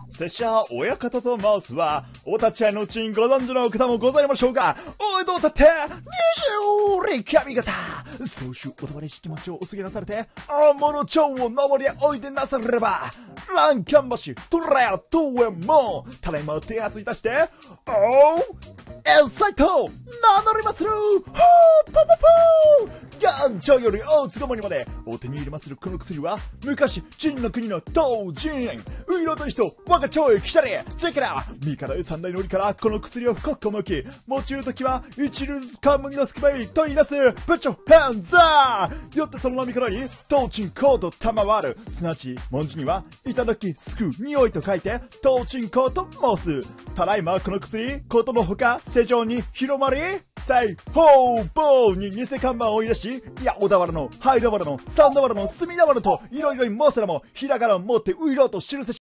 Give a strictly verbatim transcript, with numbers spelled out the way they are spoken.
拙者、親方と申すは、お立ち会いのうちにご存知の方もございましょうが、お江戸を立って、二十里髪型そういうおとわりし気持ちをお過ぎなされて、大物町を登りおいでなされれば、欄干橋、トラヤ東へも、ただいま手厚いたして、おう、エルサイト、名乗りまするほー、ポポポー現状より大津ごまにまでお手に入れまするこの薬は昔陳の国の東人ウイロと人我が町へ来たれチェケラ三からゆ三代のりからこの薬を深くむき持ちるときは一流ずつ冠麦のすくばいと言い出すプッチョハンザーよってその飲みからに東鎮香と賜るすなわち文字にはいただきすく匂いと書いて東鎮香と申すただいまこの薬ことのほか世上に広まりsay ho bo に偽看板を入れしいや小田原の灰田原の三田原の隅田原といろいろに申せらもひらがなを持ってういろうと記せし